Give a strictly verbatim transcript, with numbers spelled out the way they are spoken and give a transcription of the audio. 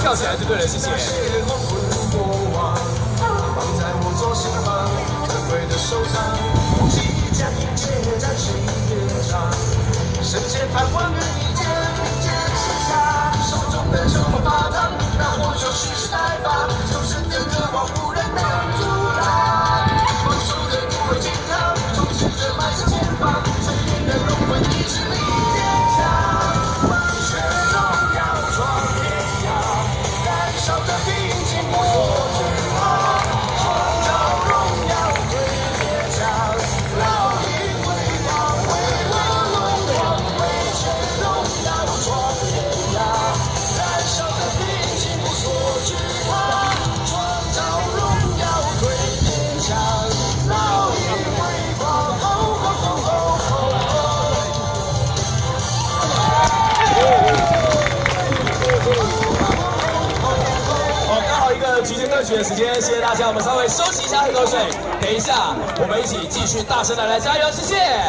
笑起来就对了，谢谢。 身前繁华与一剑，一剑写下手中的这么发烫，那我就蓄势待发，求生的渴望无人能阻挡。放手的不会健康，冲刺着迈向前方，淬炼的龙魂意志力坚强，血中要闯天涯，燃烧的平静不所惧怕，创造荣耀对列强，老鹰辉煌为我龙王。 极限歌曲的时间，谢谢大家，我们稍微休息一下，喝口水。等一下，我们一起继续大声的来加油，谢谢。